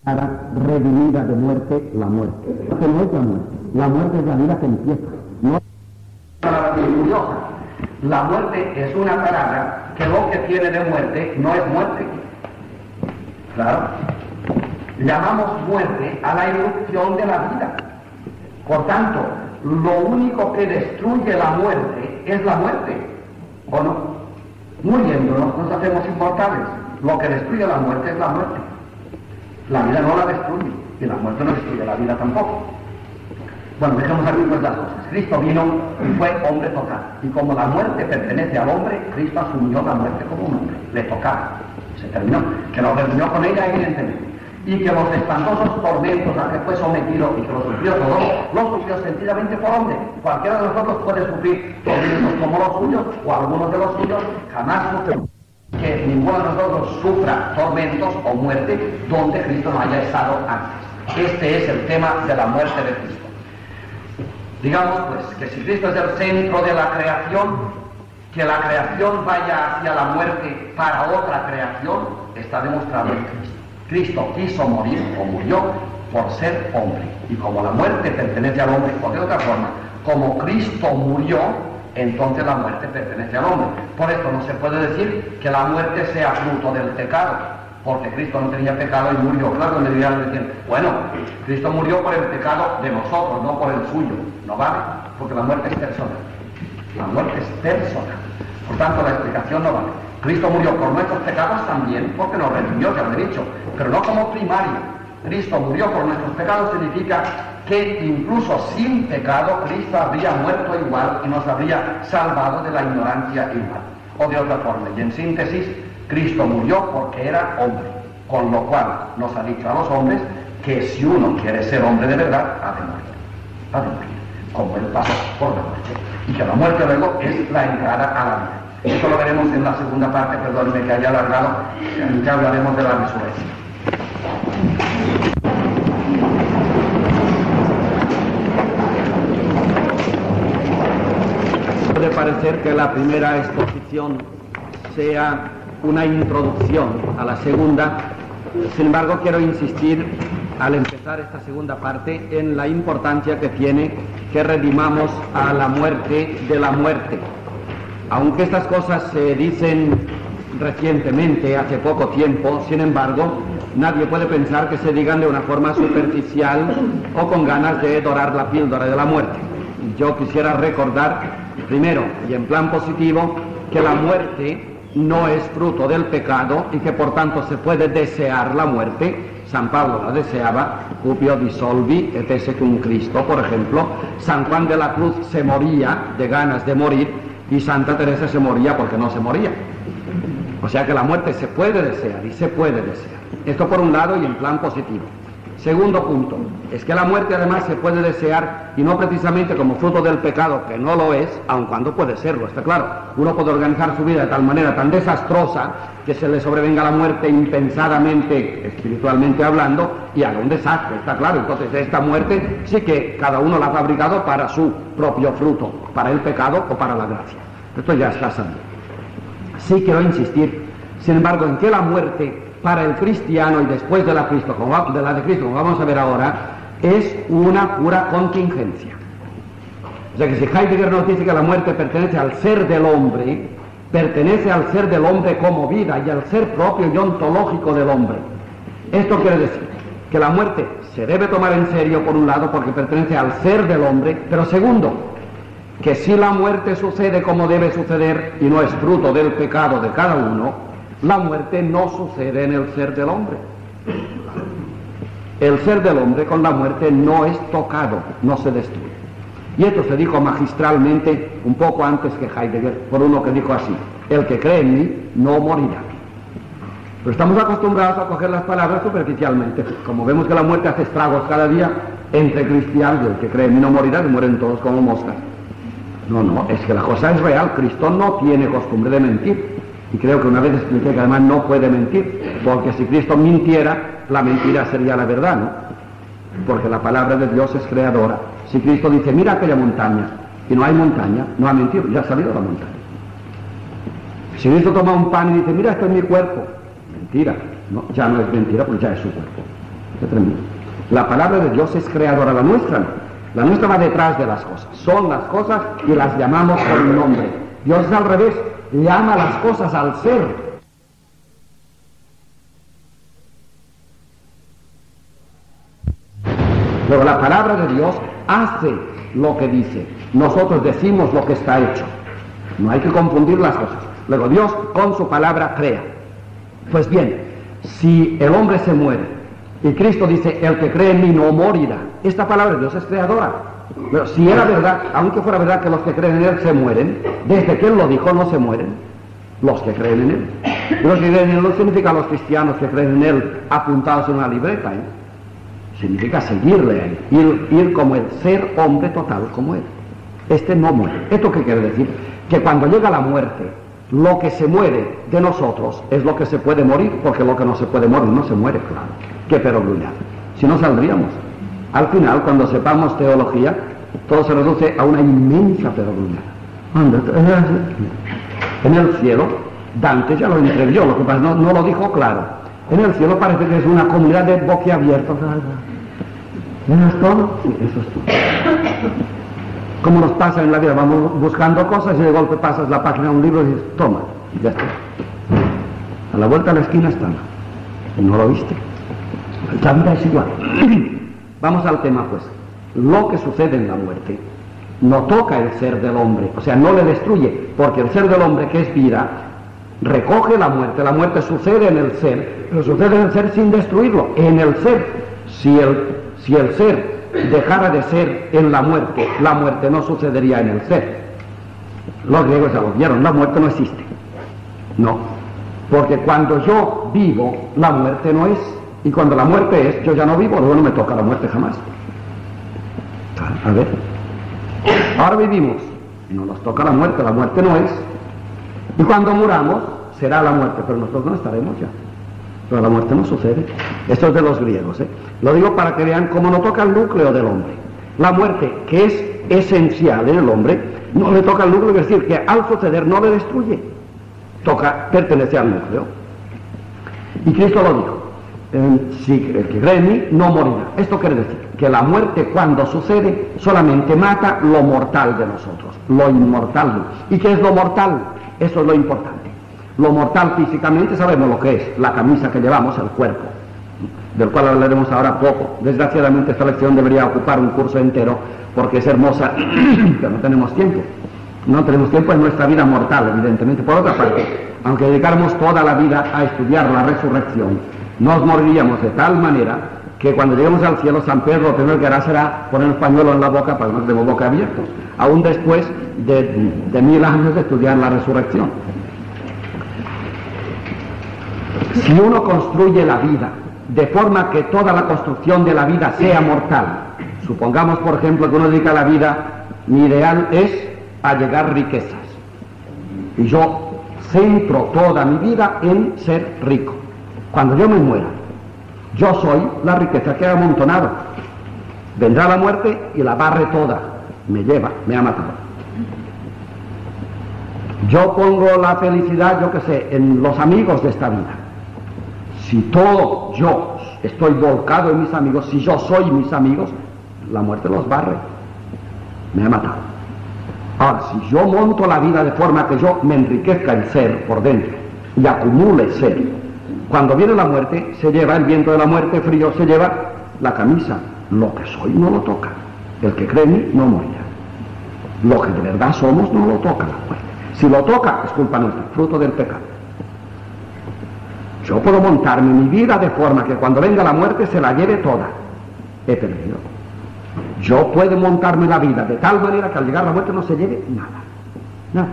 redimida de muerte, la muerte. Que no es la muerte. La muerte es la vida que empieza. No es curiosa. La muerte es una palabra que lo que tiene de muerte no es muerte. Claro. Llamamos muerte a la irrupción de la vida. Por tanto, lo único que destruye la muerte es la muerte. ¿O no? Muriéndonos nos hacemos inmortales. Lo que destruye la muerte es la muerte. La vida no la destruye, y la muerte no destruye la vida tampoco. Bueno, dejemos aquí pues las cosas. Cristo vino y fue hombre total. Y como la muerte pertenece al hombre, Cristo asumió la muerte como un hombre. Le tocaba. Se terminó. Que lo reunió con ella, evidentemente. Y que los espantosos tormentos a que fue sometido y que lo sufrió todo, lo sufrió sencillamente por hombre. Cualquiera de nosotros puede sufrir tormentos como los suyos, o algunos de los suyos, jamás sufrió. Que ninguno de nosotros sufra tormentos o muerte donde Cristo no haya estado antes. Este es el tema de la muerte de Cristo. Digamos pues que si Cristo es el centro de la creación, que la creación vaya hacia la muerte para otra creación, está demostrado en Cristo. Cristo quiso morir o murió por ser hombre. Y como la muerte pertenece al hombre, o de otra forma, como Cristo murió, entonces la muerte pertenece al hombre. Por esto no se puede decir que la muerte sea fruto del pecado, porque Cristo no tenía pecado y murió. Claro, donde dirían decir, bueno, Cristo murió por el pecado de nosotros, no por el suyo. No vale, porque la muerte es personal. La muerte es personal. Por tanto, la explicación no vale. Cristo murió por nuestros pecados también, porque nos redimió, ya lo he dicho, pero no como primario. Cristo murió por nuestros pecados significa que incluso sin pecado Cristo habría muerto igual y nos habría salvado de la ignorancia igual. O de otra forma, y en síntesis, Cristo murió porque era hombre, con lo cual nos ha dicho a los hombres que si uno quiere ser hombre de verdad, ha de morir, como él pasó por la muerte, y que la muerte luego es la entrada a la vida. Esto lo veremos en la segunda parte, perdónenme que haya alargado, en que hablaremos de la resurrección. Puede parecer que la primera exposición sea una introducción a la segunda, sin embargo quiero insistir al empezar esta segunda parte en la importancia que tiene que redimamos a la muerte de la muerte. Aunque estas cosas se dicen recientemente, hace poco tiempo, sin embargo, nadie puede pensar que se digan de una forma superficial o con ganas de dorar la píldora de la muerte. Yo quisiera recordar, primero y en plan positivo, que la muerte no es fruto del pecado y que por tanto se puede desear la muerte. San Pablo la deseaba, cupio dissolvi et esse cum Cristo, por ejemplo. San Juan de la Cruz se moría de ganas de morir, y Santa Teresa se moría porque no se moría. O sea que la muerte se puede desear y se puede desear. Esto por un lado y en plan positivo. Segundo punto, es que la muerte además se puede desear y no precisamente como fruto del pecado, que no lo es, aun cuando puede serlo, está claro. Uno puede organizar su vida de tal manera tan desastrosa que se le sobrevenga la muerte impensadamente, espiritualmente hablando, y haga un desastre, está claro. Entonces esta muerte sí que cada uno la ha fabricado para su propio fruto, para el pecado o para la gracia. Esto ya está sabido. Sí quiero insistir, sin embargo, en que la muerte para el cristiano y después de la de Cristo, como vamos a ver ahora, es una pura contingencia. O sea que si Heidegger nos dice que la muerte pertenece al ser del hombre, pertenece al ser del hombre como vida y al ser propio y ontológico del hombre. Esto quiere decir que la muerte se debe tomar en serio, por un lado, porque pertenece al ser del hombre, pero segundo, que si la muerte sucede como debe suceder y no es fruto del pecado de cada uno, la muerte no sucede en el ser del hombre. El ser del hombre con la muerte no es tocado, no se destruye. Y esto se dijo magistralmente un poco antes que Heidegger, por uno que dijo así: el que cree en mí no morirá. Pero estamos acostumbrados a coger las palabras superficialmente. Como vemos que la muerte hace estragos cada día entre cristianos, y el que cree en mí no morirá, que mueren todos como moscas. No, es que la cosa es real. Cristo no tiene costumbre de mentir. Y creo que una vez expliqué que además no puede mentir, porque si Cristo mintiera, la mentira sería la verdad, ¿no? Porque la palabra de Dios es creadora. Si Cristo dice, mira aquella montaña, y no hay montaña, no ha mentido, ya ha salido la montaña. Si Cristo toma un pan y dice, mira, esto es mi cuerpo, mentira, no, ya no es mentira, pues ya es su cuerpo. Qué tremendo. La palabra de Dios es creadora, la nuestra no. La nuestra va detrás de las cosas. Son las cosas y las llamamos por nombre. Dios es al revés, llama las cosas al ser. Luego la palabra de Dios hace lo que dice. Nosotros decimos lo que está hecho. No hay que confundir las cosas. Luego Dios con su palabra crea. Pues bien, si el hombre se muere y Cristo dice, el que cree en mí no morirá, esta palabra de Dios es creadora. Pero si era verdad, aunque fuera verdad que los que creen en Él se mueren, desde que Él lo dijo no se mueren los que creen en Él. Y los que creen en Él no significa los cristianos que creen en Él apuntados en una libreta, significa seguirle a Él, ir como el ser hombre total como Él. Este no muere. ¿Esto qué quiere decir? Que cuando llega la muerte, lo que se muere de nosotros es lo que se puede morir, porque lo que no se puede morir no se muere, claro. ¡Qué perogrullado! Si no saldríamos. Al final, cuando sepamos teología, todo se reduce a una inmensa perogrullada. En el cielo, Dante ya lo entrevió, lo que pasa no lo dijo claro. En el cielo parece que es una comunidad de boquiabiertos. ¿Eso es todo? Sí, eso es todo. Como nos pasa en la vida, vamos buscando cosas y de golpe pasas la página de un libro y dices, toma, y ya está. A la vuelta de la esquina está. ¿Y no lo viste? La vida es igual. Vamos al tema, pues. Lo que sucede en la muerte no toca el ser del hombre, o sea, no le destruye, porque el ser del hombre, que es vida, recoge la muerte sucede en el ser, pero sucede en el ser sin destruirlo, en el ser. Si el ser dejara de ser en la muerte no sucedería en el ser. Los griegos ya lo vieron, la muerte no existe. No, porque cuando yo vivo, la muerte no es, y cuando la muerte es, yo ya no vivo, luego no me toca la muerte jamás. A ver, ahora vivimos, no nos toca la muerte no es, y cuando muramos, será la muerte, pero nosotros no estaremos ya. Pero la muerte no sucede. Esto es de los griegos, Lo digo para que vean cómo no toca el núcleo del hombre. La muerte, que es esencial en el hombre, no le toca el núcleo, es decir, que al suceder no le destruye. Pertenece al núcleo. Y Cristo lo dijo. Si el que cree en mí no morirá. Esto quiere decir que la muerte, cuando sucede, solamente mata lo mortal de nosotros, lo inmortal no. ¿Y qué es lo mortal? Eso es lo importante. Lo mortal físicamente sabemos lo que es, la camisa que llevamos, el cuerpo, del cual hablaremos ahora poco. Desgraciadamente esta lección debería ocupar un curso entero, porque es hermosa, pero no tenemos tiempo. No tenemos tiempo en nuestra vida mortal, evidentemente. Por otra parte, aunque dedicáramos toda la vida a estudiar la resurrección, nos moriríamos de tal manera que cuando lleguemos al cielo, San Pedro lo primero que hará será poner el pañuelo en la boca para que no estemos boca abiertos, aún después de 1000 años de estudiar la resurrección. Si uno construye la vida de forma que toda la construcción de la vida sea mortal, supongamos por ejemplo que uno dedica la vida, mi ideal es allegar riquezas, y yo centro toda mi vida en ser rico. Cuando yo me muera, yo soy la riqueza que he amontonado. Vendrá la muerte y la barre toda, me lleva, me ha matado. Yo pongo la felicidad, yo qué sé, en los amigos de esta vida. Si todo yo estoy volcado en mis amigos, si yo soy mis amigos, la muerte los barre, me ha matado. Ahora, si yo monto la vida de forma que yo me enriquezca el ser por dentro y acumule ser, cuando viene la muerte, se lleva el viento de la muerte, frío, se lleva la camisa. Lo que soy no lo toca. El que cree en mí no morirá. Lo que de verdad somos no lo toca la muerte. Si lo toca, es culpa nuestra, fruto del pecado. Yo puedo montarme mi vida de forma que cuando venga la muerte se la lleve toda. He perdido. Yo puedo montarme la vida de tal manera que al llegar la muerte no se lleve nada. Nada.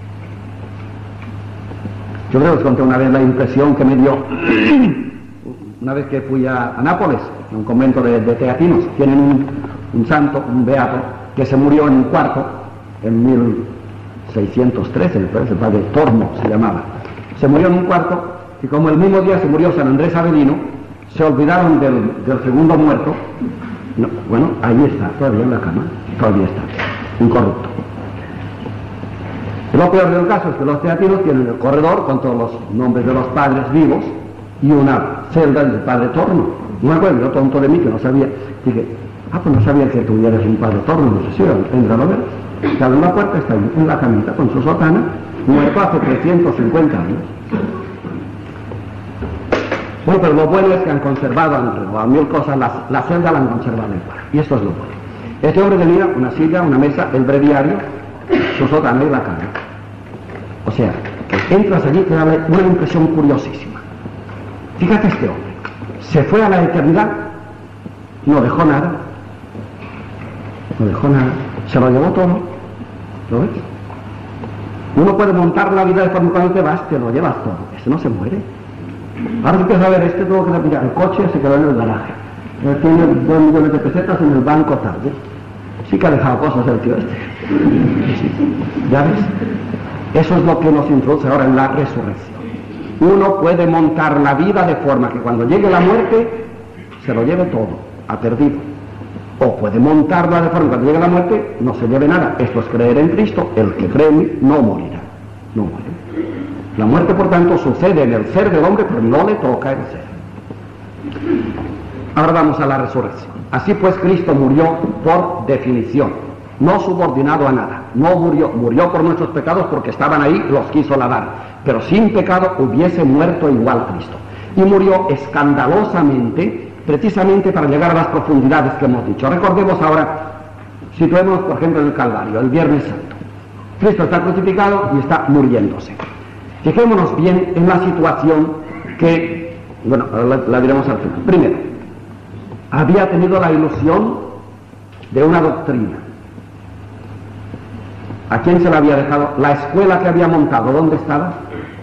Yo creo que os conté una vez la impresión que me dio una vez que fui a Nápoles, a un convento de teatinos. Tienen un santo, un beato, que se murió en un cuarto en 1613, me parece, el padre Tormo se llamaba. Se murió en un cuarto y como el mismo día se murió San Andrés Avelino, se olvidaron del segundo muerto. No, bueno, ahí está, todavía en la cama, todavía está, incorrupto. Lo peor del caso es que los teatinos tienen el corredor con todos los nombres de los padres vivos y una celda del padre Torno. No me acuerdo, yo tonto de mí que no sabía. Dije, pues no sabía que tuvieras un padre torno, no sé si entra a ver. Que abre la puerta, está en la camita con su sotana, muerto hace 350 años. Bueno, pero lo bueno es que han conservado, a mil cosas, la celda la han conservado igual. Y esto es lo bueno. Este hombre tenía una silla, una mesa, el breviario, su sotana y la cama. O sea, que entras allí y te da una impresión curiosísima. Fíjate este hombre. Se fue a la eternidad, no dejó nada. No dejó nada. Se lo llevó todo. ¿Lo ves? Uno puede montar la vida de forma cuando te vas, te lo llevas todo. Este no se muere. Ahora que empieza a ver, este tuvo que retirar el coche, se quedó en el garaje. Tiene 2 millones de pesetas en el banco tarde. Sí que ha dejado cosas el tío este. ¿Ya ves? Eso es lo que nos introduce ahora en la resurrección. Uno puede montar la vida de forma que cuando llegue la muerte se lo lleve todo, ha perdido. O puede montarla de forma que cuando llegue la muerte no se lleve nada. Esto es creer en Cristo. El que cree en mí no morirá. No muere. La muerte, por tanto, sucede en el ser del hombre, pero no le toca el ser. Ahora vamos a la resurrección. Así pues, Cristo murió por definición, no subordinado a nada. No murió por nuestros pecados porque estaban ahí, los quiso lavar. Pero sin pecado hubiese muerto igual Cristo. Y murió escandalosamente, precisamente para llegar a las profundidades que hemos dicho. Recordemos ahora, situemos por ejemplo en el Calvario, el Viernes Santo. Cristo está crucificado y está muriéndose. Fijémonos bien en la situación que, bueno, la diremos al final. Primero, había tenido la ilusión de una doctrina. ¿A quién se la había dejado? La escuela que había montado, ¿dónde estaba?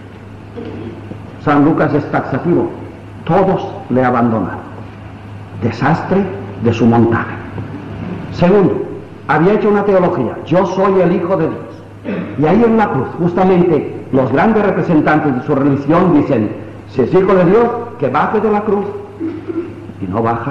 San Lucas es taxativo. Todos le abandonaron. Desastre de su montaje. Segundo, había hecho una teología. Yo soy el Hijo de Dios. Y ahí en la cruz, justamente, los grandes representantes de su religión dicen, si es Hijo de Dios, que baje de la cruz. Y no baja.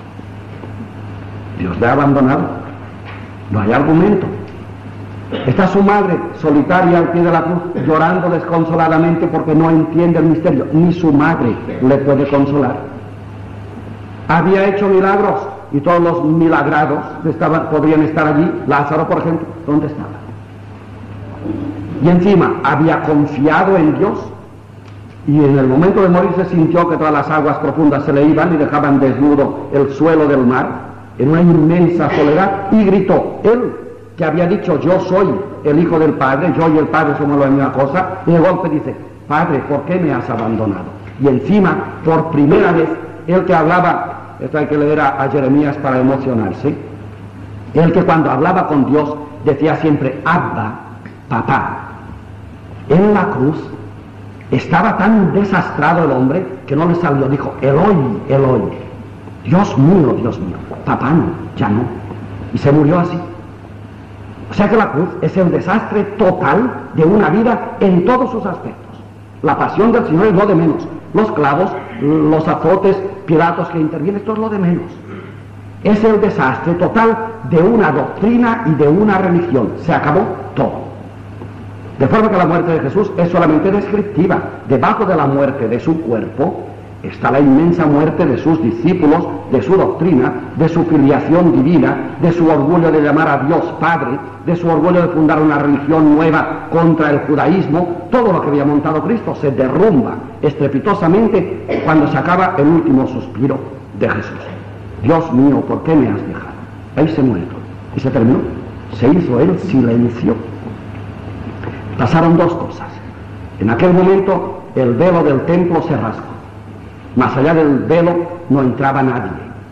Dios le ha abandonado. No hay argumento. Está su madre solitaria al pie de la cruz, llorando desconsoladamente porque no entiende el misterio. Ni su madre le puede consolar. Había hecho milagros y todos los milagrados podrían estar allí. Lázaro, por ejemplo, ¿dónde estaba? Y encima había confiado en Dios y en el momento de morir se sintió que todas las aguas profundas se le iban y dejaban desnudo el suelo del mar en una inmensa soledad, y gritó, él que había dicho yo soy el Hijo del Padre, yo y el Padre somos la misma cosa, y de golpe dice, Padre, ¿por qué me has abandonado? Y encima, por primera vez, el que hablaba, esto hay que leer a Jeremías para emocionarse, el que cuando hablaba con Dios decía siempre, Abba, papá. En la cruz estaba tan desastrado el hombre que no le salió, dijo, Eloi, Eloi, Dios mío, papá no, ya no. Y se murió así. O sea que la cruz es el desastre total de una vida en todos sus aspectos. La pasión del Señor es lo de menos. Los clavos, los azotes, Pilatos que intervienen, esto es lo de menos. Es el desastre total de una doctrina y de una religión. Se acabó todo. De forma que la muerte de Jesús es solamente descriptiva. Debajo de la muerte de su cuerpo está la inmensa muerte de sus discípulos, de su doctrina, de su filiación divina, de su orgullo de llamar a Dios Padre, de su orgullo de fundar una religión nueva contra el judaísmo. Todo lo que había montado Cristo se derrumba estrepitosamente cuando se acaba el último suspiro de Jesús. Dios mío, ¿por qué me has dejado? Ahí se muere todo. Y se terminó. Se hizo el silencio. Pasaron dos cosas. En aquel momento el velo del templo se rasgó. Más allá del velo no entraba nadie.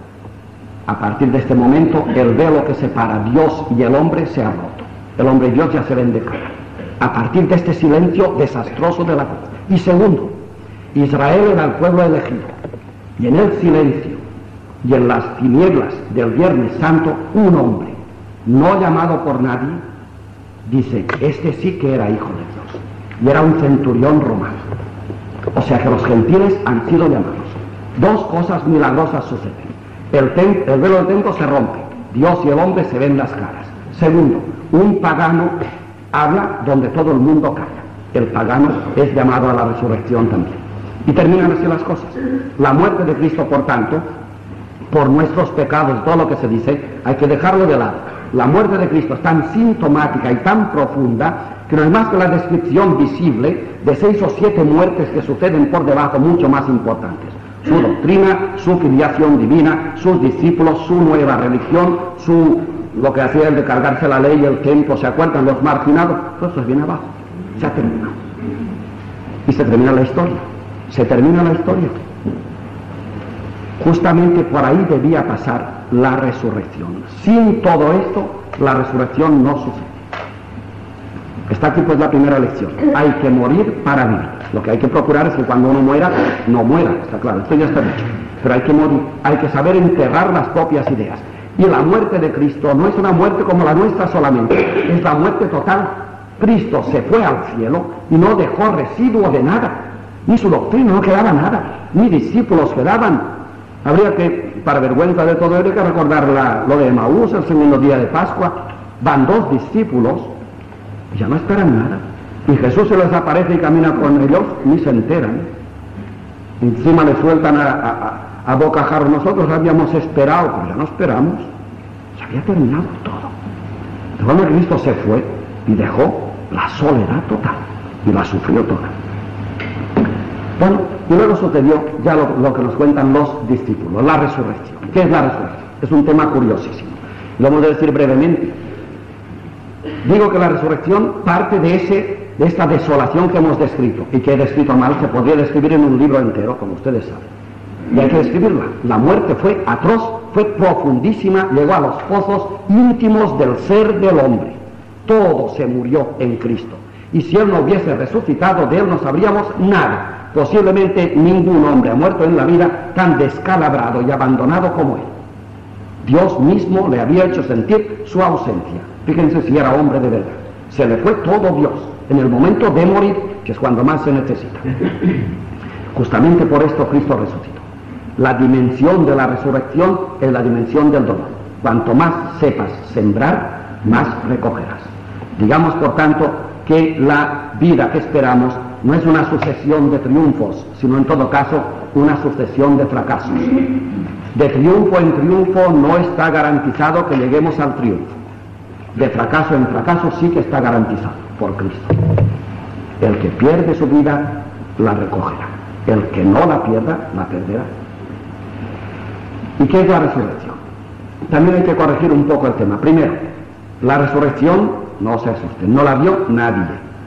A partir de este momento el velo que separa a Dios y el hombre se ha roto. El hombre y Dios ya se ven de cara. A partir de este silencio desastroso de la cruz. Y segundo, Israel era el pueblo elegido. Y en el silencio y en las tinieblas del Viernes Santo, un hombre, no llamado por nadie, dice, este sí que era hijo de Dios. Y era un centurión romano. O sea que los gentiles han sido llamados. Dos cosas milagrosas suceden. El velo del templo se rompe. Dios y el hombre se ven las caras. Segundo, un pagano habla donde todo el mundo calla. El pagano es llamado a la resurrección también. Y terminan así las cosas. La muerte de Cristo, por tanto, por nuestros pecados, todo lo que se dice, hay que dejarlo de lado. La muerte de Cristo es tan sintomática y tan profunda que no es más que la descripción visible de 6 o 7 muertes que suceden por debajo, mucho más importantes. Su doctrina, su filiación divina, sus discípulos, su nueva religión, lo que hacía el de cargarse la ley y el templo, ¿se acuerdan? Los marginados, todo eso viene abajo, se ha terminado. Y se termina la historia, se termina la historia. Justamente por ahí debía pasar la resurrección. Sin todo esto, la resurrección no sucede. Está aquí pues la primera lección. Hay que morir para vivir. Lo que hay que procurar es que cuando uno muera, no muera, está claro, esto ya está dicho. Pero hay que morir, hay que saber enterrar las propias ideas. Y la muerte de Cristo no es una muerte como la nuestra solamente, es la muerte total. Cristo se fue al cielo y no dejó residuo de nada. Ni su doctrina no quedaba nada, ni discípulos quedaban. Habría que, para vergüenza de todo, habría que recordar lo de Emaús, el segundo día de Pascua. Van 2 discípulos y ya no esperan nada. Y Jesús se les aparece y camina con ellos, ni se enteran. Encima le sueltan a bocajarro. Nosotros habíamos esperado, pero ya no esperamos. Se había terminado todo. De forma que Cristo se fue y dejó la soledad total y la sufrió toda. Bueno, y luego sucedió ya lo que nos cuentan los discípulos, la resurrección. ¿Qué es la resurrección? Es un tema curiosísimo. Lo vamos a decir brevemente. Digo que la resurrección parte de esta desolación que hemos descrito, y que he descrito mal, se podría describir en un libro entero, como ustedes saben. Y hay que describirla. La muerte fue atroz, fue profundísima, llegó a los pozos íntimos del ser del hombre. Todo se murió en Cristo. Y si Él no hubiese resucitado, de Él no sabríamos nada. Posiblemente ningún hombre ha muerto en la vida tan descalabrado y abandonado como Él. Dios mismo le había hecho sentir su ausencia. Fíjense si era hombre de verdad. Se le fue todo Dios en el momento de morir, que es cuando más se necesita. Justamente por esto Cristo resucitó. La dimensión de la resurrección es la dimensión del dolor. Cuanto más sepas sembrar, más recogerás. Digamos, por tanto, que la vida que esperamos no es una sucesión de triunfos, sino en todo caso una sucesión de fracasos. De triunfo en triunfo no está garantizado que lleguemos al triunfo. De fracaso en fracaso sí que está garantizado por Cristo. El que pierde su vida, la recogerá. El que no la pierda, la perderá. ¿Y qué es la resurrección? También hay que corregir un poco el tema. Primero, la resurrección, no se asusten, no la vio nadie.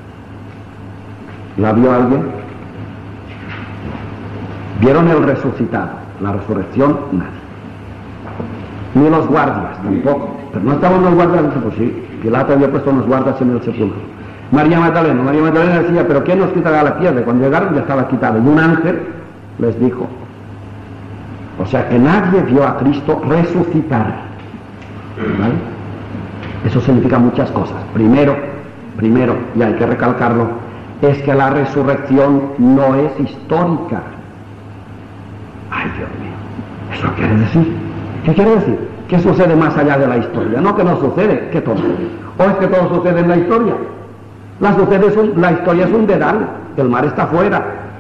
¿La vio alguien? ¿Vieron el resucitado? La resurrección, nadie. Ni los guardias, tampoco. Pero no estaban los guardias, pues sí, Pilato había puesto unos guardias en el sepulcro. María Magdalena decía, pero ¿quién nos quitará la piedra? Cuando llegaron ya estaba quitada. Y un ángel les dijo. O sea que nadie vio a Cristo resucitar. ¿Vale? Eso significa muchas cosas. Primero, y hay que recalcarlo, es que la resurrección no es histórica. Ay, Dios mío, ¿eso qué quiere decir? ¿Qué quiere decir? ¿Qué sucede más allá de la historia? No que no sucede, que todo. ¿O es que todo sucede en la historia? La historia es un dedal, el mar está afuera.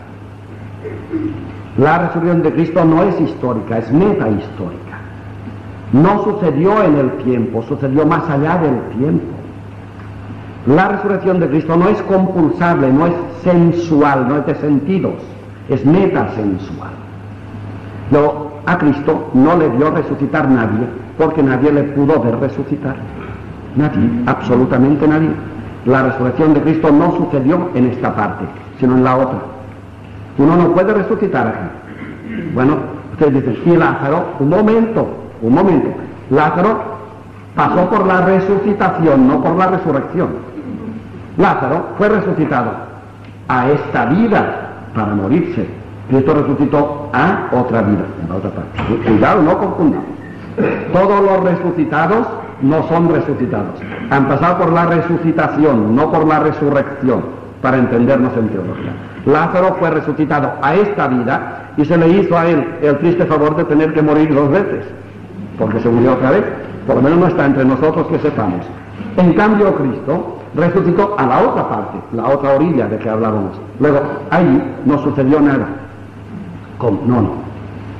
La resurrección de Cristo no es histórica, es metahistórica. No sucedió en el tiempo, sucedió más allá del tiempo. La resurrección de Cristo no es compulsable, no es sensual, no es de sentidos, es metasensual. Luego, a Cristo no le vio resucitar nadie, porque nadie le pudo ver resucitar. Nadie, absolutamente nadie. La resurrección de Cristo no sucedió en esta parte, sino en la otra. Uno no puede resucitar aquí. Bueno, ustedes dicen, y Lázaro, un momento. Lázaro pasó por la resucitación, no por la resurrección. Lázaro fue resucitado a esta vida para morirse. Cristo resucitó a otra vida, en la otra parte. Cuidado, no confundamos. Todos los resucitados no son resucitados. Han pasado por la resucitación, no por la resurrección, para entendernos en teología. Lázaro fue resucitado a esta vida y se le hizo a él el triste favor de tener que morir 2 veces, porque se murió otra vez. Por lo menos no está entre nosotros que sepamos. En cambio, Cristo resucitó a la otra parte, la otra orilla de que hablábamos. Luego, ahí no sucedió nada. ¿Cómo? No.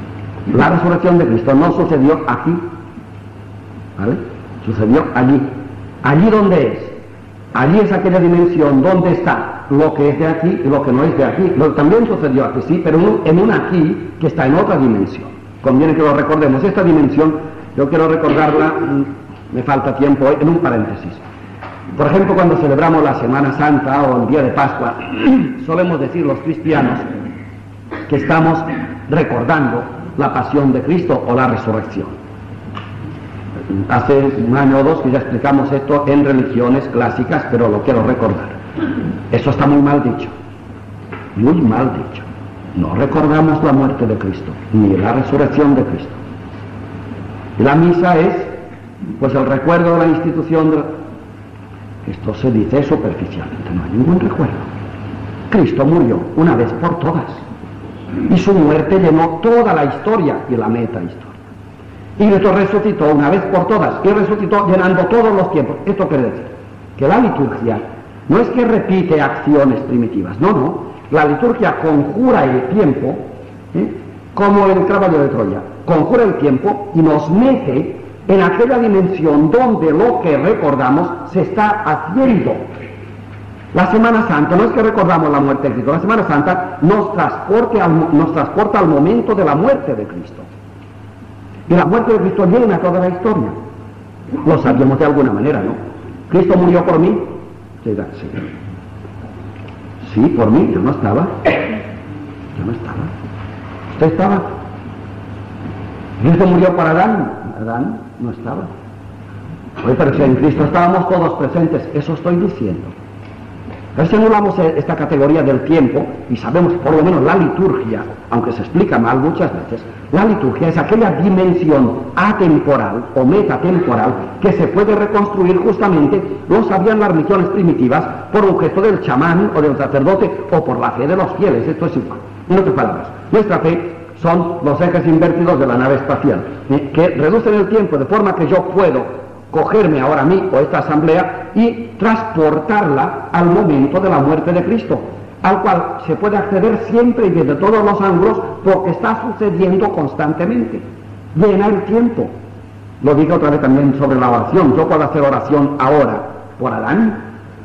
La resurrección de Cristo no sucedió aquí, ¿vale? Sucedió allí. ¿Allí dónde es? Allí es aquella dimensión donde está lo que es de aquí y lo que no es de aquí. Lo que también sucedió aquí, sí, pero en un aquí que está en otra dimensión. Conviene que lo recordemos. Esta dimensión, yo quiero recordarla, me falta tiempo hoy, en un paréntesis. Por ejemplo, cuando celebramos la Semana Santa o el día de Pascua, solemos decir los cristianos que estamos recordando la pasión de Cristo o la resurrección. Hace un año o dos que ya explicamos esto en religiones clásicas, pero lo quiero recordar. Eso está muy mal dicho, muy mal dicho. No recordamos la muerte de Cristo, ni la resurrección de Cristo. Y la misa es, pues, el recuerdo de la institución de... Esto se dice superficialmente, no hay ningún recuerdo. Cristo murió una vez por todas, y su muerte llenó toda la historia y la metahistoria. Y Cristo resucitó una vez por todas, y resucitó llenando todos los tiempos. Esto quiere decir que la liturgia no es que repite acciones primitivas, no. La liturgia conjura el tiempo, como el caballo de Troya, conjura el tiempo y nos mete en aquella dimensión donde lo que recordamos se está haciendo. La Semana Santa no es que recordamos la muerte de Cristo, la Semana Santa nos transporta al momento de la muerte de Cristo. Y la muerte de Cristo llena toda la historia. Lo sabíamos de alguna manera, ¿no? Cristo murió por mí. Sí, por mí, yo no estaba. Usted estaba. Cristo murió por Adán. Adán no estaba. Oye, pero si en Cristo estábamos todos presentes, eso estoy diciendo. A ver si anulamos esta categoría del tiempo y sabemos por lo menos la liturgia, aunque se explica mal muchas veces, la liturgia es aquella dimensión atemporal o metatemporal que se puede reconstruir justamente, lo sabían las religiones primitivas, por un gesto del chamán o del sacerdote o por la fe de los fieles. Esto es igual. En otras palabras, nuestra fe son los ejes invertidos de la nave espacial, que reducen el tiempo de forma que yo puedo cogerme ahora a mí o esta asamblea y transportarla al momento de la muerte de Cristo, al cual se puede acceder siempre y desde todos los ángulos porque está sucediendo constantemente. Llena el tiempo. Lo digo otra vez también sobre la oración. Yo puedo hacer oración ahora por Adán.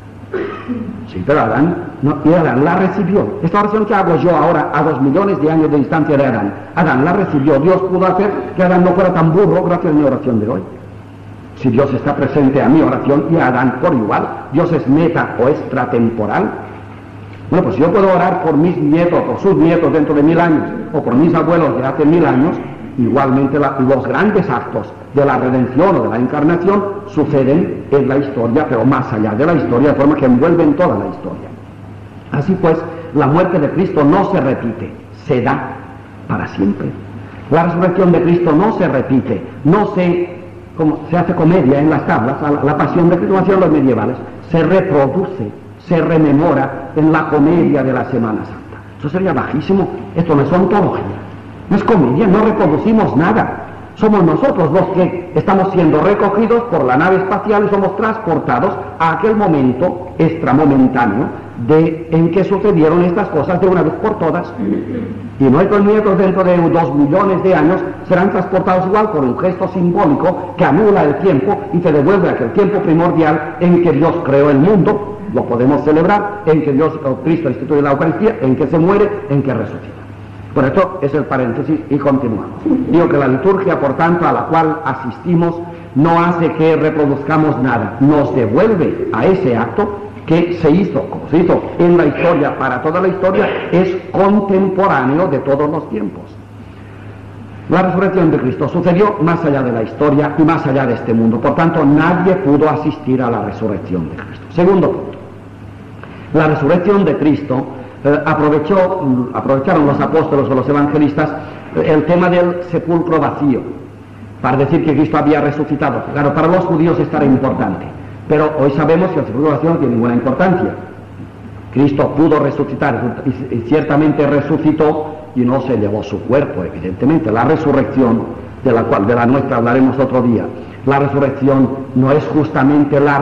Sí, pero Adán, no, y Adán la recibió. Esta oración que hago yo ahora a 2 millones de años de distancia de Adán, Adán la recibió. Dios pudo hacer que Adán no fuera tan burro gracias a mi oración de hoy. Si Dios está presente a mi oración y a Adán por igual, Dios es meta o extratemporal. Bueno, pues yo puedo orar por mis nietos, por sus nietos dentro de 1000 años, o por mis abuelos de hace 1000 años, igualmente los grandes actos de la redención o de la encarnación suceden en la historia, pero más allá de la historia, de forma que envuelven toda la historia. Así pues, la muerte de Cristo no se repite, se da para siempre. La resurrección de Cristo no se repite, como se hace comedia en las tablas, la pasión de Cristo, hacían los medievales, se reproduce, se rememora en la comedia de la Semana Santa. Eso sería bajísimo. Esto no es ontología, no es comedia, no reproducimos nada. Somos nosotros los que estamos siendo recogidos por la nave espacial y somos transportados a aquel momento extramomentáneo en que sucedieron estas cosas de una vez por todas. Y nuestros nietos dentro de 2 millones de años serán transportados igual por un gesto simbólico que anula el tiempo y se devuelve a aquel tiempo primordial en que Dios creó el mundo. Lo podemos celebrar, en que Cristo instituye la Eucaristía, en que se muere, en que resucita. Por esto es el paréntesis y continuamos. Digo que la liturgia, por tanto, a la cual asistimos, no hace que reproduzcamos nada, nos devuelve a ese acto que se hizo, como se hizo en la historia, para toda la historia, es contemporáneo de todos los tiempos. La resurrección de Cristo sucedió más allá de la historia y más allá de este mundo, por tanto nadie pudo asistir a la resurrección de Cristo. Segundo punto, la resurrección de Cristo aprovecharon los apóstoles o los evangelistas el tema del sepulcro vacío, para decir que Cristo había resucitado. Claro, para los judíos esto era importante, pero hoy sabemos que el sepulcro vacío no tiene ninguna importancia. Cristo pudo resucitar y ciertamente resucitó y no se llevó su cuerpo, evidentemente. La resurrección, de la nuestra hablaremos otro día, la resurrección no es justamente la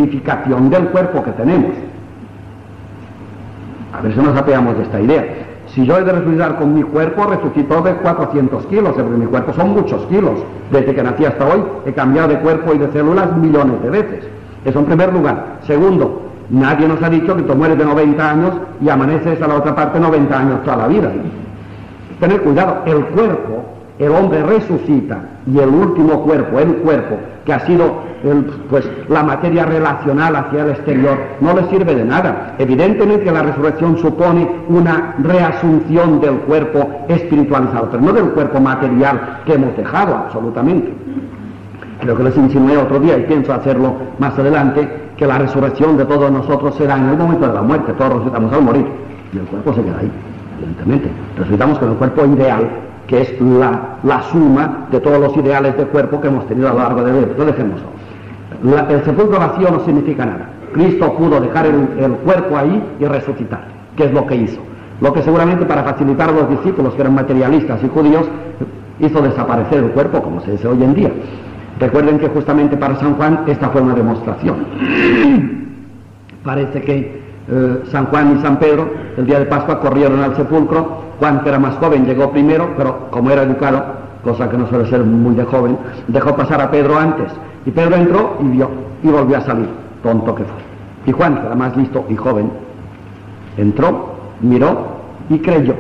revivificación del cuerpo que tenemos. A ver si nos apeamos de esta idea. Si yo he de resucitar con mi cuerpo, resucitó de 400 kilos, porque mi cuerpo son muchos kilos. Desde que nací hasta hoy he cambiado de cuerpo y de células millones de veces. Eso en primer lugar. Segundo, nadie nos ha dicho que tú mueres de 90 años y amaneces a la otra parte 90 años toda la vida. Tener cuidado, el cuerpo, el hombre resucita y el último cuerpo, el cuerpo, que ha sido pues la materia relacional hacia el exterior, no le sirve de nada. Evidentemente la resurrección supone una reasunción del cuerpo espiritualizado, pero no del cuerpo material que hemos dejado, absolutamente. Creo que les insinué otro día, y pienso hacerlo más adelante, que la resurrección de todos nosotros será en el momento de la muerte. Todos resucitamos al morir y el cuerpo se queda ahí, evidentemente. Resucitamos con el cuerpo ideal, que es la suma de todos los ideales de cuerpo que hemos tenido a lo largo de la vida. Entonces dejémoslo. El sepulcro vacío no significa nada. Cristo pudo dejar el cuerpo ahí y resucitar, que es lo que hizo. Lo que seguramente, para facilitar a los discípulos que eran materialistas y judíos, hizo desaparecer el cuerpo, como se dice hoy en día. Recuerden que justamente para San Juan esta fue una demostración. Parece que San Juan y San Pedro el día de Pascua corrieron al sepulcro. Juan, que era más joven, llegó primero, pero como era educado, cosa que no suele ser muy de joven, dejó pasar a Pedro antes. Y Pedro entró y vio, y volvió a salir, tonto que fue. Y Juan, que era más listo y joven, entró, miró y creyó.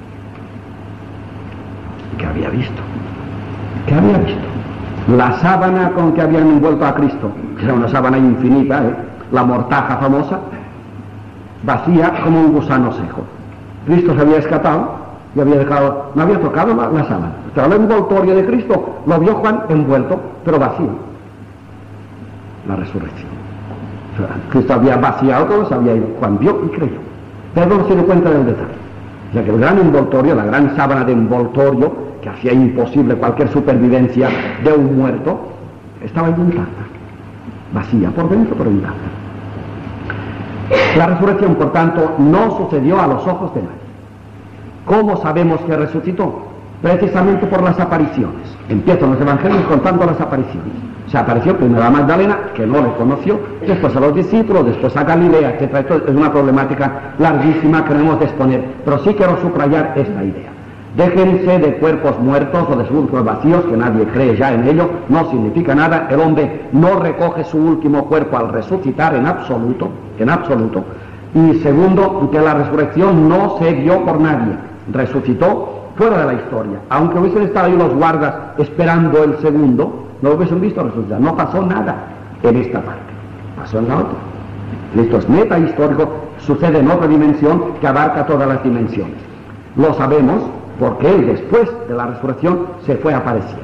¿Qué había visto? ¿Qué había visto? La sábana con que habían envuelto a Cristo, que era una sábana infinita, la mortaja famosa, vacía como un gusano seco. Cristo se había escapado y había dejado, no había tocado la sábana. Pero el envoltorio de Cristo lo vio Juan envuelto, pero vacío. La resurrección. O sea, Cristo había vaciado todo, se había ido. Juan vio y creyó. Pedro no se dio cuenta del detalle. O sea que el gran envoltorio, la gran sábana de envoltorio, que hacía imposible cualquier supervivencia de un muerto, estaba intacta. Vacía por dentro, pero intacta. La resurrección, por tanto, no sucedió a los ojos de nadie. ¿Cómo sabemos que resucitó? Precisamente por las apariciones. Empiezan los evangelios contando las apariciones. Se apareció primero a Magdalena, que no le conoció, después a los discípulos, después a Galilea, etc. Esto es una problemática larguísima que no hemos de exponer, pero sí quiero subrayar esta idea. Déjense de cuerpos muertos o de sepulcros vacíos, que nadie cree ya en ello, no significa nada. El hombre no recoge su último cuerpo al resucitar en absoluto. Y segundo, que la resurrección no se dio por nadie, resucitó fuera de la historia. Aunque hubiesen estado ahí los guardas esperando el segundo, no lo hubiesen visto resucitar. No pasó nada en esta parte, pasó en la otra. Esto es meta histórico, sucede en otra dimensión que abarca todas las dimensiones. Lo sabemos porque él, después de la resurrección, se fue apareciendo.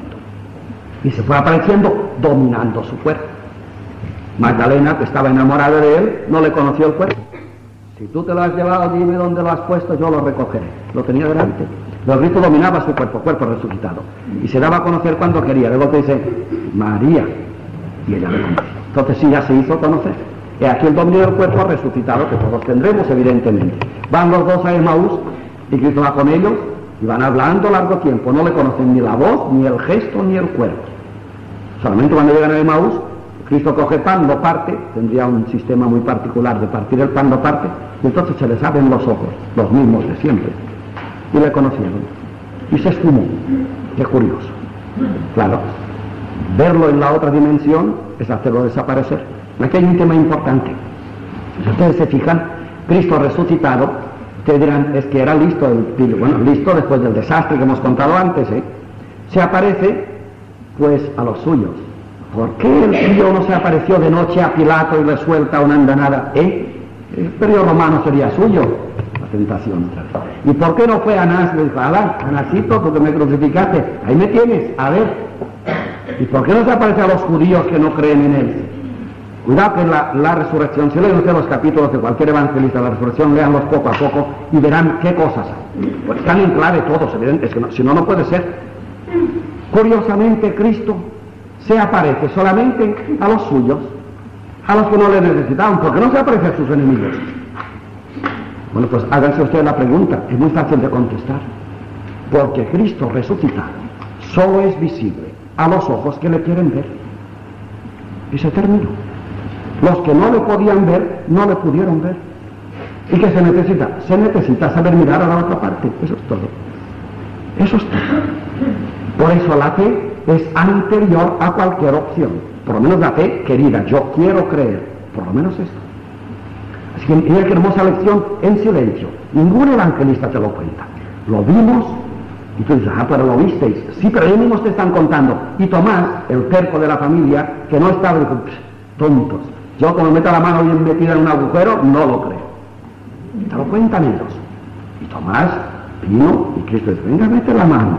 Y se fue apareciendo dominando su cuerpo. Magdalena, que estaba enamorada de él, no le conoció el cuerpo. Si tú te lo has llevado, dime dónde lo has puesto, yo lo recogeré. Lo tenía delante. Pero Cristo dominaba su cuerpo resucitado. Y se daba a conocer cuando quería. Luego te dice, María. Y ella le conoció. Entonces sí, ya se hizo conocer. Y aquí el dominio del cuerpo resucitado, que todos tendremos, evidentemente. Van los dos a Emaús, y Cristo va con ellos, y van hablando largo tiempo. No le conocen ni la voz, ni el gesto, ni el cuerpo. Solamente cuando llegan a Emaús, Cristo coge pan, lo parte, tendría un sistema muy particular de partir el pan, lo parte, y entonces se les abren los ojos, los mismos de siempre, y le conocieron, y se esfumó. Qué curioso. Claro, verlo en la otra dimensión es hacerlo desaparecer. Aquí hay un tema importante. Si ustedes se fijan, Cristo resucitado, ustedes dirán, es que era listo, listo después del desastre que hemos contado antes, se aparece, pues, a los suyos. ¿Por qué el tío no se apareció de noche a Pilato y le suelta una andanada? El imperio romano sería suyo. La tentación. ¿Y por qué no fue Anás? Le dijo, Alá, Anásito, tú que me crucificaste, ahí me tienes, a ver. ¿Y por qué no se aparece a los judíos que no creen en él? Cuidado que la resurrección, si leen ustedes los capítulos de cualquier evangelista de la resurrección, léanlos poco a poco y verán qué cosas hay. Pues están en clave todos, evidentes, que no, si no, no puede ser. Curiosamente, Cristo se aparece solamente a los suyos, a los que no le necesitaban. ¿Por qué no se aparece a sus enemigos? Bueno, pues háganse ustedes la pregunta, es muy fácil de contestar. Porque Cristo resucitado solo es visible a los ojos que le quieren ver. Y se terminó. Los que no le podían ver, no le pudieron ver. ¿Y qué se necesita? Se necesita saber mirar a la otra parte. Eso es todo. Eso es todo. Por eso la fe es anterior a cualquier opción. Por lo menos la fe querida. Yo quiero creer. Por lo menos esto. Así que mira qué hermosa lección en silencio. Ningún evangelista te lo cuenta. Lo vimos y tú dices, pero lo visteis. Sí, pero ellos mismos te están contando. Y Tomás, el terco de la familia, que no estaba, dijo, tontos. Yo como meto la mano bien metida en un agujero, no lo creo. Y te lo cuentan ellos. Y Tomás vino y Cristo dice, venga, mete la mano.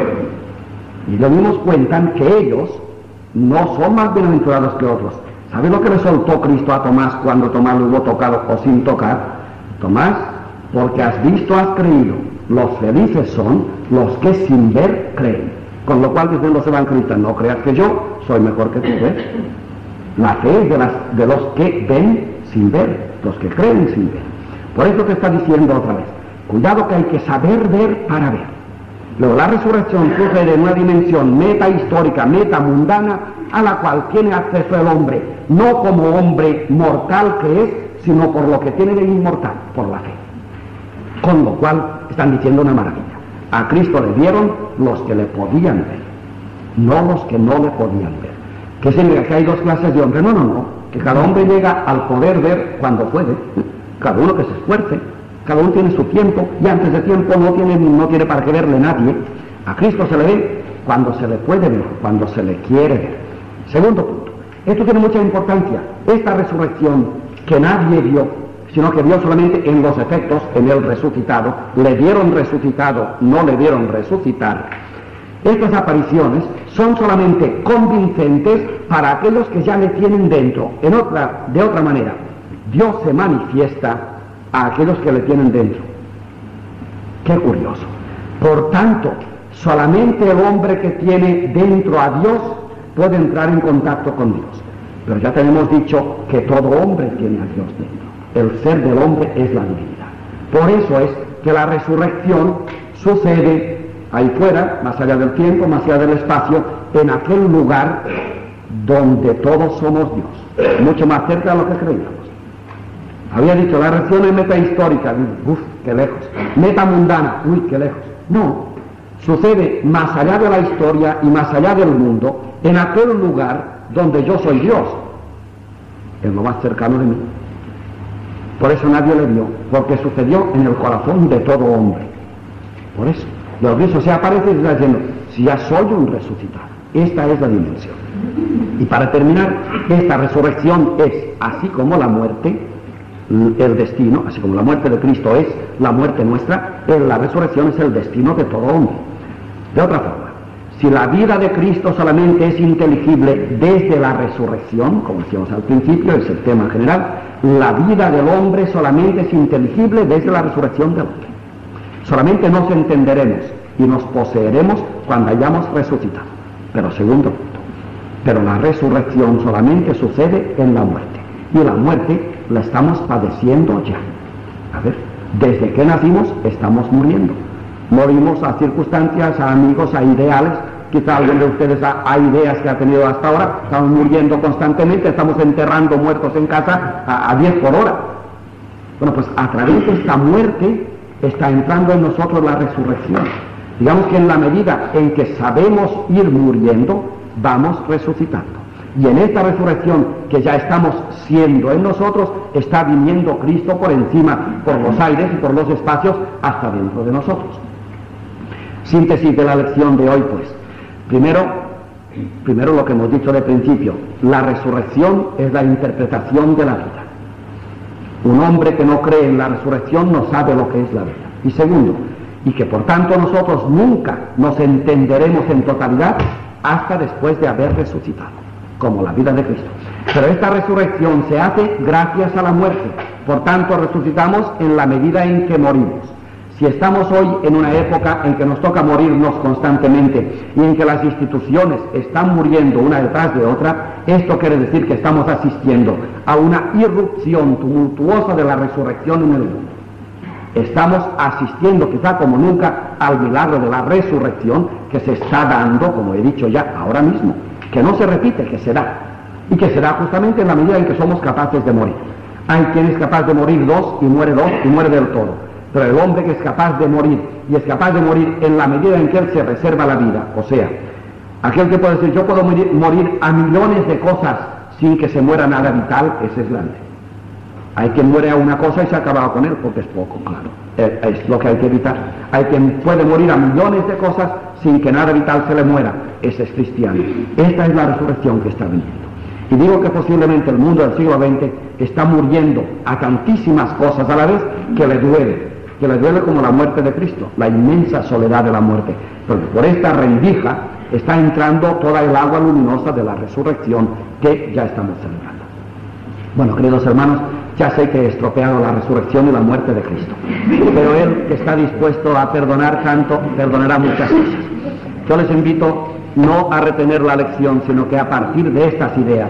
Y los mismos cuentan que ellos no son más bienaventurados que otros. ¿Sabes lo que le soltó Cristo a Tomás cuando Tomás lo hubo tocado o sin tocar? Tomás, porque has visto, has creído. Los felices son los que sin ver creen. Con lo cual dicen los evangelistas, no creas que yo soy mejor que tú, ¿ves? La fe es de los que ven sin ver, los que creen sin ver. Por eso te está diciendo otra vez, cuidado que hay que saber ver para ver. Luego la resurrección sucede en una dimensión metahistórica, metamundana, a la cual tiene acceso el hombre, no como hombre mortal que es, sino por lo que tiene de inmortal, por la fe. Con lo cual están diciendo una maravilla. A Cristo le dieron los que le podían ver, no los que no le podían ver. ¿Qué significa? ¿Que hay dos clases de hombres? No. Que cada hombre llega al poder ver cuando puede. Cada uno que se esfuerce. Cada uno tiene su tiempo y antes de tiempo no tiene para qué verle nadie. A Cristo se le ve cuando se le puede ver, cuando se le quiere ver. Segundo punto. Esto tiene mucha importancia. Esta resurrección que nadie vio, sino que vio solamente en los efectos, en el resucitado. Le vieron resucitado, no le vieron resucitar. Estas apariciones son solamente convincentes para aquellos que ya le tienen dentro. De otra manera, Dios se manifiesta a aquellos que le tienen dentro. Qué curioso. Por tanto, solamente el hombre que tiene dentro a Dios puede entrar en contacto con Dios. Pero ya tenemos dicho que todo hombre tiene a Dios dentro. El ser del hombre es la divinidad. Por eso es que la resurrección sucede ahí fuera, más allá del tiempo, más allá del espacio, en aquel lugar donde todos somos Dios, mucho más cerca de lo que creíamos. Había dicho, la reacción es metahistórica, qué lejos, metamundana, qué lejos. No, sucede más allá de la historia y más allá del mundo, en aquel lugar donde yo soy Dios, en lo más cercano de mí. Por eso nadie le vio, porque sucedió en el corazón de todo hombre. Por eso. Dios mismo se aparece y está diciendo, si ya soy un resucitado, esta es la dimensión. Y para terminar, esta resurrección es, así como la muerte, el destino, así como la muerte de Cristo es la muerte nuestra, la resurrección es el destino de todo hombre. De otra forma, si la vida de Cristo solamente es inteligible desde la resurrección, como decíamos al principio, es el tema general, la vida del hombre solamente es inteligible desde la resurrección del hombre. Solamente nos entenderemos y nos poseeremos cuando hayamos resucitado. Pero segundo punto, pero la resurrección solamente sucede en la muerte. Y la muerte la estamos padeciendo ya. A ver, desde que nacimos estamos muriendo. Morimos a circunstancias, a amigos, a ideales. Quizá alguien de ustedes a ideas que ha tenido hasta ahora. Estamos muriendo constantemente, estamos enterrando muertos en casa a 10 por hora. Bueno, pues a través de esta muerte está entrando en nosotros la resurrección. Digamos que en la medida en que sabemos ir muriendo, vamos resucitando. Y en esta resurrección que ya estamos siendo en nosotros, está viniendo Cristo por encima, por los aires y por los espacios, hasta dentro de nosotros. Síntesis de la lección de hoy, pues. Primero lo que hemos dicho de principio, la resurrección es la interpretación de la vida. Un hombre que no cree en la resurrección no sabe lo que es la vida. Y segundo, y que por tanto nosotros nunca nos entenderemos en totalidad hasta después de haber resucitado, como la vida de Cristo. Pero esta resurrección se hace gracias a la muerte. Por tanto, resucitamos en la medida en que morimos. Si estamos hoy en una época en que nos toca morirnos constantemente y en que las instituciones están muriendo una detrás de otra, esto quiere decir que estamos asistiendo a una irrupción tumultuosa de la resurrección en el mundo. Estamos asistiendo quizá como nunca al milagro de la resurrección que se está dando, como he dicho ya, ahora mismo, que no se repite, que se da, y que se da justamente en la medida en que somos capaces de morir. Hay quien es capaz de morir dos y muere del todo. Pero el hombre que es capaz de morir, y es capaz de morir en la medida en que él se reserva la vida, o sea, aquel que puede decir, yo puedo morir a millones de cosas sin que se muera nada vital, ese es grande. Hay quien muere a una cosa y se ha acabado con él, porque es poco, claro. Es lo que hay que evitar. Hay quien puede morir a millones de cosas sin que nada vital se le muera, ese es cristiano. Esta es la resurrección que está viniendo. Y digo que posiblemente el mundo del siglo XX está muriendo a tantísimas cosas a la vez que le duele como la muerte de Cristo, la inmensa soledad de la muerte. Porque por esta rendija está entrando toda el agua luminosa de la resurrección que ya estamos celebrando. Bueno, queridos hermanos, ya sé que he estropeado la resurrección y la muerte de Cristo, pero Él, que está dispuesto a perdonar tanto, perdonará muchas cosas. Yo les invito no a retener la lección, sino que a partir de estas ideas,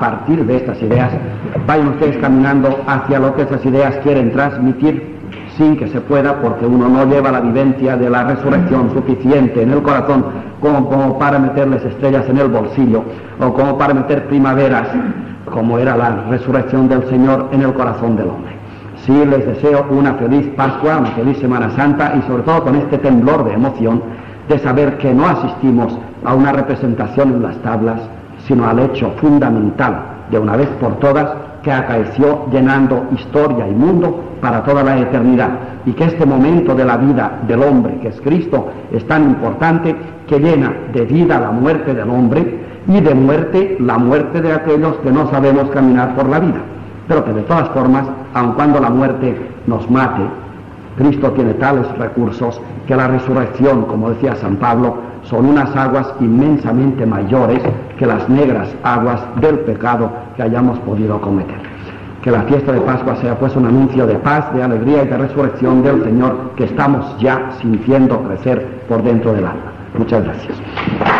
vayan ustedes caminando hacia lo que esas ideas quieren transmitir, sin que se pueda, porque uno no lleva la vivencia de la resurrección suficiente en el corazón como para meterles estrellas en el bolsillo, o como para meter primaveras, como era la resurrección del Señor en el corazón del hombre. Sí, les deseo una feliz Pascua, una feliz Semana Santa, y sobre todo con este temblor de emoción de saber que no asistimos a una representación en las tablas, sino al hecho fundamental de una vez por todas que acaeció llenando historia y mundo para toda la eternidad, y que este momento de la vida del hombre, que es Cristo, es tan importante que llena de vida la muerte del hombre y de muerte la muerte de aquellos que no sabemos caminar por la vida, pero que de todas formas, aun cuando la muerte nos mate, Cristo tiene tales recursos que la resurrección, como decía San Pablo, son unas aguas inmensamente mayores que las negras aguas del pecado que hayamos podido cometer. Que la fiesta de Pascua sea pues un anuncio de paz, de alegría y de resurrección del Señor que estamos ya sintiendo crecer por dentro del alma. Muchas gracias.